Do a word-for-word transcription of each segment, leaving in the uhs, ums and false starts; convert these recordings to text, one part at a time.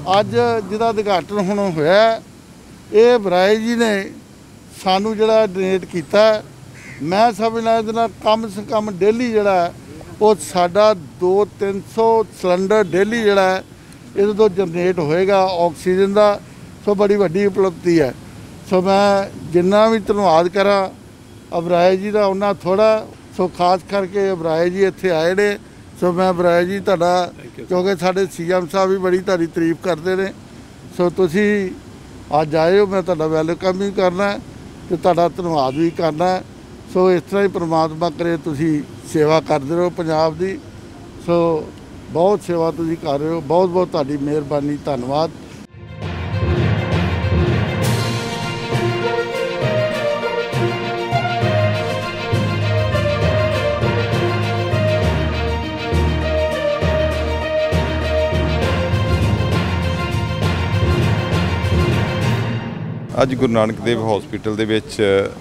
अज जिहदा उद्घाटन हुण होया ये बराए जी ने सानू जिहड़ा डोनेट कीता। मैं समझना इहदे नाल कम से कम डेली जिहड़ा वो साडा दो तीन सौ सिलेंडर डेली जिहड़ा इहदे तो जनरेट होएगा ऑक्सीजन का। सो बड़ी वड्डी उपलब्धि है। सो मैं जिन्ना भी धन्नवाद करा बराए जी का उन्ना थोड़ा। सो खास करके बराए जी इत्थे आए ने। सो मैं बराए जी तुहाडा क्योंकि साडे सी एम साहब भी बड़ी तुहाडी तारीफ करते हैं। सो तुसी अज आए हो, मैं तुहाडा वैलकम भी करना तो तुहाडा धन्नवाद भी करना। सो इस तरह ही परमात्मा करे तुसी सेवा करते रहो पंजाब की। सो बहुत सेवा तुसी कर रहे हो, बहुत बहुत तुहाडी मेहरबानी, धन्नवाद। ਅੱਜ ਗੁਰੂ ਨਾਨਕ ਦੇਵ ਹਸਪੀਟਲ ਦੇ ਵਿੱਚ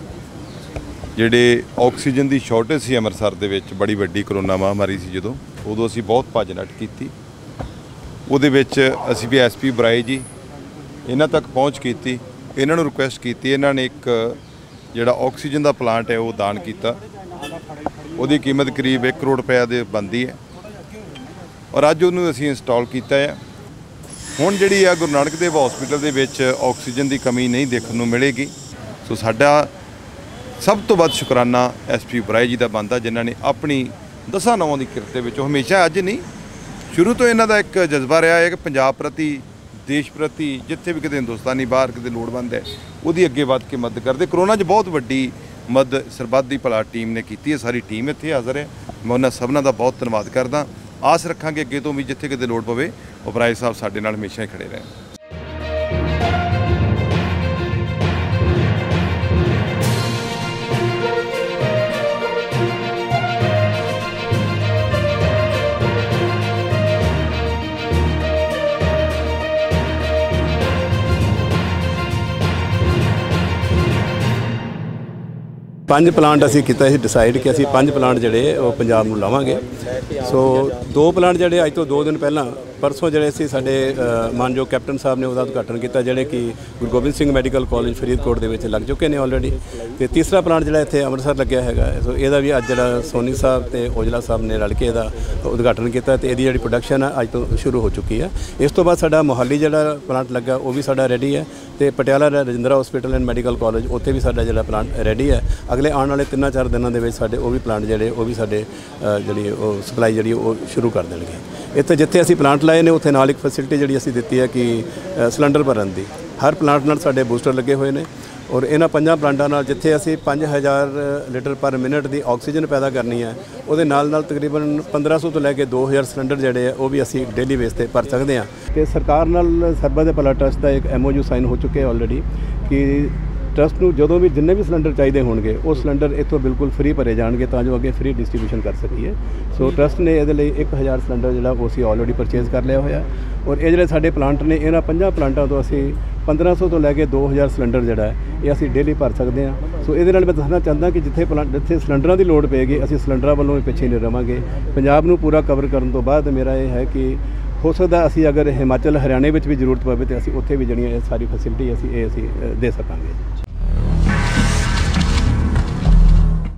ਜਿਹੜੇ ਆਕਸੀਜਨ ਦੀ ਸ਼ਾਰਟੇਜ ਸੀ ਅੰਮ੍ਰਿਤਸਰ ਦੇ ਵਿੱਚ ਬੜੀ ਵੱਡੀ ਕਰੋਨਾ ਮਹਾਮਾਰੀ ਸੀ ਜਦੋਂ ਉਦੋਂ ਅਸੀਂ ਬਹੁਤ ਭੱਜ ਨੱਠ ਕੀਤੀ। ਉਹਦੇ ਵਿੱਚ ਅਸੀਂ ਵੀ ਐਸ ਪੀ ਬਰਾਏ ਜੀ ਇਹਨਾਂ ਤੱਕ ਪਹੁੰਚ ਕੀਤੀ, ਇਹਨਾਂ ਨੂੰ ਰਿਕੁਐਸਟ ਕੀਤੀ। ਇਹਨਾਂ ਨੇ ਇੱਕ ਜਿਹੜਾ ਆਕਸੀਜਨ ਦਾ ਪਲਾਂਟ ਹੈ ਉਹ ਦਾਨ ਕੀਤਾ। ਉਹਦੀ ਕੀਮਤ ਕਰੀਬ ਇੱਕ ਕਰੋੜ ਰੁਪਏ ਦੇ ਬਣਦੀ ਹੈ ਔਰ ਅੱਜ ਉਹਨੂੰ ਅਸੀਂ ਇੰਸਟਾਲ ਕੀਤਾ ਹੈ। ਹੁਣ ਜਿਹੜੀ ਆ ਗੁਰੂ ਨਾਨਕ ਦੇਵ ਹਸਪੀਟਲ ਦੇ ਵਿੱਚ ਆਕਸੀਜਨ ਦੀ ਕਮੀ ਨਹੀਂ ਦੇਖਣ ਨੂੰ ਮਿਲੇਗੀ। ਸੋ ਸਾਡਾ ਸਭ ਤੋਂ ਵੱਧ ਸ਼ੁਕਰਾਨਾ ਐਸ ਪੀ ਬਰਾਏ ਜੀ ਦਾ ਬਣਦਾ ਜਿਨ੍ਹਾਂ ਨੇ ਆਪਣੀ ਦਸਾਂ ਨੌਂ ਦੀ ਕਿਰਤ ਦੇ ਵਿੱਚ ਹਮੇਸ਼ਾ ਅੱਜ ਨਹੀਂ ਸ਼ੁਰੂ ਤੋਂ ਇਹਨਾਂ ਦਾ ਇੱਕ ਜਜ਼ਬਾ ਰਿਹਾ ਹੈ ਕਿ ਪੰਜਾਬ ਪ੍ਰਤੀ, ਦੇਸ਼ ਪ੍ਰਤੀ ਜਿੱਥੇ ਵੀ ਕਿਤੇ ਹਿੰਦੁਸਤਾਨੀ ਬਾਹਰ ਕਿਤੇ ਲੋੜਵੰਦ ਹੈ ਉਹਦੀ ਅੱਗੇ ਵੱਧ ਕੇ ਮਦਦ ਕਰਦੇ। ਕਰੋਨਾ 'ਚ ਬਹੁਤ ਵੱਡੀ ਮਦਦ ਸਰਬੱਤ ਦੀ ਭਲਾ ਟੀਮ ਨੇ ਕੀਤੀ ਹੈ। ਸਾਰੀ ਟੀਮ ਇੱਥੇ ਹਾਜ਼ਰ ਹੈ। ਮੈਂ ਉਹਨਾਂ ਸਭਨਾਂ ਦਾ ਬਹੁਤ ਧੰਨਵਾਦ ਕਰਦਾ। ਆਸ ਰੱਖਾਂਗੇ ਅੱਗੇ ਤੋਂ ਵੀ ਜਿੱਥੇ ਕਿਤੇ ਲੋੜ ਪਵੇ ਉਹ ਬਰਾਏ ਸਾਹਿਬ ਸਾਡੇ ਨਾਲ ਹਮੇਸ਼ਾ ਹੀ ਖੜੇ ਰਹਿਣ। ਪੰਜ ਪਲਾਂਟ ਅਸੀਂ ਕੀਤਾ ਸੀ ਡਿਸਾਈਡ ਕਿ ਅਸੀਂ ਪੰਜ ਪਲਾਂਟ ਜਿਹੜੇ ਉਹ ਪੰਜਾਬ ਨੂੰ ਲਾਵਾਂਗੇ। ਸੋ ਦੋ ਪਲਾਂਟ ਜਿਹੜੇ ਅੱਜ ਤੋਂ ਦੋ ਦਿਨ ਪਹਿਲਾਂ परसों ਜਿਹੜੇ ਸੀ ਸਾਡੇ ਮਾਨਯੋਗ ਕੈਪਟਨ ਸਾਹਿਬ ਨੇ ਉਹਦਾ ਉਦਘਾਟਨ ਕੀਤਾ ਜਿਹੜੇ ਕਿ ਗੁਰੂ ਗੋਬਿੰਦ ਸਿੰਘ ਮੈਡੀਕਲ ਕਾਲਜ ਫਰੀਦਕੋਟ ਦੇ ਵਿੱਚ ਲੱਗ ਚੁੱਕੇ ਨੇ ਆਲਰੇਡੀ। ਤੇ ਤੀਸਰਾ ਪਲਾਂਟ ਜਿਹੜਾ ਇੱਥੇ ਅੰਮ੍ਰਿਤਸਰ ਲੱਗਿਆ ਹੈਗਾ। ਸੋ ਇਹਦਾ ਵੀ ਅੱਜ ਜਿਹੜਾ ਸੋਨੀ ਸਾਹਿਬ ਤੇ ਔਜਲਾ ਸਾਹਿਬ ਨੇ ਰਲ ਕੇ ਇਹਦਾ ਉਦਘਾਟਨ ਕੀਤਾ ਤੇ ਇਹਦੀ ਜਿਹੜੀ ਪ੍ਰੋਡਕਸ਼ਨ ਆ ਅੱਜ ਤੋਂ ਸ਼ੁਰੂ ਹੋ ਚੁੱਕੀ ਹੈ। ਇਸ ਤੋਂ ਬਾਅਦ ਸਾਡਾ ਮੋਹਾਲੀ ਜਿਹੜਾ ਪਲਾਂਟ ਲੱਗਾ ਉਹ ਵੀ ਸਾਡਾ ਰੈਡੀ ਹੈ ਤੇ Patiala Rajindra hospital and medical college ਉੱਥੇ ਵੀ ਸਾਡਾ ਜਿਹੜਾ ਪਲਾਂਟ ਰੈਡੀ ਹੈ। ਅਗਲੇ ਆਉਣ ਵਾਲੇ ਤਿੰਨਾਂ ਚਾਰ ਦਿਨਾਂ ਦੇ ਵਿੱਚ ਸਾਡੇ ਉਹ ਵੀ ਪਲਾਂਟ ਜਿਹੜੇ ਉਹ ਵੀ ਸਾਡੇ ਜਿਹੜੀ ਉਹ ਸਪਲਾਈ ਜਿਹੜੀ ਉਹ ਸ਼ੁਰੂ ਕਰ ਦੇਣਗੇ। ਇੱਥੇ ਜਿੱਥੇ ਅਸੀਂ ਪਲਾਂਟ ਲਾਏ ਨੇ ਉੱਥੇ ਨਾਲ ਇੱਕ ਫੈਸਿਲਿਟੀ ਜਿਹੜੀ ਅਸੀਂ ਦਿੱਤੀ ਹੈ ਕਿ ਸਿਲੰਡਰ ਭਰਨ ਦੀ। ਹਰ ਪਲਾਂਟ ਨਾਲ ਸਾਡੇ ਬੂਸਟਰ ਲੱਗੇ ਹੋਏ ਨੇ ਔਰ ਇਹਨਾਂ ਪੰਜਾਂ ਪਲਾਂਟਾਂ ਨਾਲ ਜਿੱਥੇ ਅਸੀਂ ਪੰਜ ਹਜ਼ਾਰ ਲੀਟਰ ਪਰ ਮਿੰਟ ਦੀ ਆਕਸੀਜਨ ਪੈਦਾ ਕਰਨੀ ਹੈ ਉਹਦੇ ਨਾਲ ਨਾਲ ਤਕਰੀਬਨ ਪੰਦਰਾਂ ਸੌ ਤੋਂ ਲੈ ਕੇ ਦੋ ਹਜ਼ਾਰ ਸਿਲੰਡਰ ਜਿਹੜੇ ਆ ਉਹ ਵੀ ਅਸੀਂ ਡੇਲੀ ਬੇਸ 'ਤੇ ਭਰ ਸਕਦੇ ਹਾਂ। ਅਤੇ ਸਰਕਾਰ ਨਾਲ ਸਰਬੱਤ ਦੇ ਭਲਾ ਟਰਸਟ ਦਾ ਇੱਕ ਐਮ ਓ ਯੂ ਸਾਈਨ ਹੋ ਚੁੱਕੇ ਆਲਰੇਡੀ ਕਿ ਟਰਸਟ ਨੂੰ ਜਦੋਂ ਵੀ ਜਿੰਨੇ ਵੀ ਸਿਲੰਡਰ ਚਾਹੀਦੇ ਹੋਣਗੇ ਉਹ ਸਿਲੰਡਰ ਇੱਥੋਂ ਬਿਲਕੁਲ ਫ੍ਰੀ ਭਰੇ ਜਾਣਗੇ ਤਾਂ ਜੋ ਅੱਗੇ ਫ੍ਰੀ ਡਿਸਟਰੀਬਿਊਸ਼ਨ ਕਰ ਸਕੀਏ। ਸੋ ਟਰਸਟ ਨੇ ਇਹਦੇ ਲਈ ਇੱਕ ਹਜ਼ਾਰ ਸਿਲੰਡਰ ਜਿਹੜਾ ਉਹ ਅਸੀਂ ਆਲਰੇਡੀ ਪਰਚੇਜ਼ ਕਰ ਲਿਆ ਹੋਇਆ ਔਰ ਇਹ ਜਿਹੜੇ ਸਾਡੇ ਪਲਾਂਟ ਨੇ ਇਹਨਾਂ ਪੰਜਾਂ ਪਲਾਂਟਾਂ ਤੋਂ ਅਸੀਂ ਪੰਦਰਾਂ ਸੌ ਤੋਂ ਲੈ ਕੇ ਦੋ ਹਜ਼ਾਰ ਸਿਲੰਡਰ ਜਿਹੜਾ ਹੈ ਇਹ ਅਸੀਂ ਡੇਲੀ ਭਰ ਸਕਦੇ ਹਾਂ। ਸੋ ਇਹਦੇ ਨਾਲ ਮੈਂ ਦੱਸਣਾ ਚਾਹੁੰਦਾ ਕਿ ਜਿੱਥੇ ਪਲਾਂਟ ਜਿੱਥੇ ਸਿਲੰਡਰਾਂ ਦੀ ਲੋੜ ਪਏਗੀ ਅਸੀਂ ਸਿਲੰਡਰਾਂ ਵੱਲੋਂ ਵੀ ਪਿੱਛੇ ਨਹੀਂ ਰਵਾਂਗੇ। ਪੰਜਾਬ ਨੂੰ ਪੂਰਾ ਕਵਰ ਕਰਨ ਤੋਂ ਬਾਅਦ ਮੇਰਾ ਇਹ ਹੈ ਕਿ ਹੋ ਸਕਦਾ ਅਸੀਂ ਅਗਰ ਹਿਮਾਚਲ ਹਰਿਆਣੇ ਵਿੱਚ ਵੀ ਜ਼ਰੂਰਤ ਪਵੇ ਤਾਂ ਅਸੀਂ ਉੱਥੇ ਵੀ ਜਿਹੜੀਆਂ ਇਹ ਸਾਰੀ ਫੈਸਿਲਿਟੀ ਅਸੀਂ ਇਹ ਅਸੀਂ ਦੇ ਸਕਾਂਗੇ।